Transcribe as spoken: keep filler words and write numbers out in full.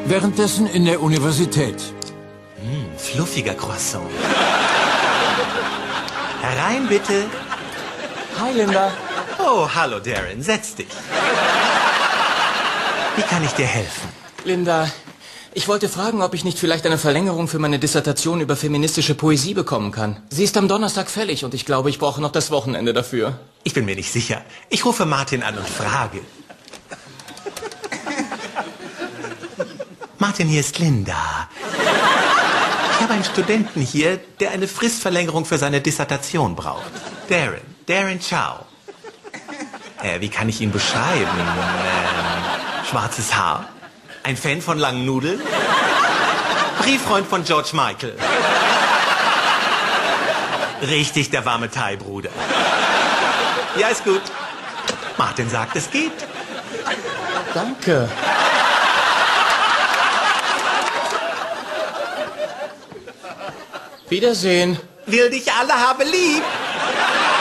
Währenddessen in der Universität. Hm, fluffiger Croissant. Herein, bitte. Hi, Linda. Oh, hallo, Darren. Setz dich. Wie kann ich dir helfen? Linda, ich wollte fragen, ob ich nicht vielleicht eine Verlängerung für meine Dissertation über feministische Poesie bekommen kann. Sie ist am Donnerstag fällig und ich glaube, ich brauche noch das Wochenende dafür. Ich bin mir nicht sicher. Ich rufe Martin an und frage. Martin, hier ist Linda. Ich habe einen Studenten hier, der eine Fristverlängerung für seine Dissertation braucht. Darren. Darren Chow. Äh, wie kann ich ihn beschreiben? Ähm, schwarzes Haar. Ein Fan von langen Nudeln. Brieffreund von George Michael. Richtig der warme Thai-Bruder. Ja, ist gut. Martin sagt, es geht. Danke. Wiedersehen. Will dich alle habe lieb.